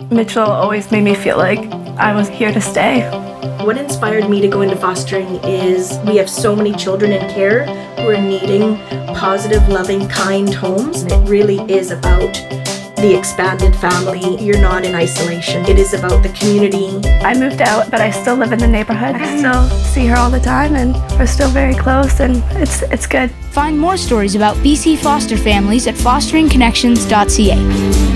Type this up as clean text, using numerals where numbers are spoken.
Mitchell always made me feel like I was here to stay. What inspired me to go into fostering is we have so many children in care who are needing positive, loving, kind homes. It really is about the expanded family. You're not in isolation. It is about the community. I moved out, but I still live in the neighborhood. I still see her all the time, and we're still very close, and it's good. Find more stories about BC foster families at fosteringconnections.ca.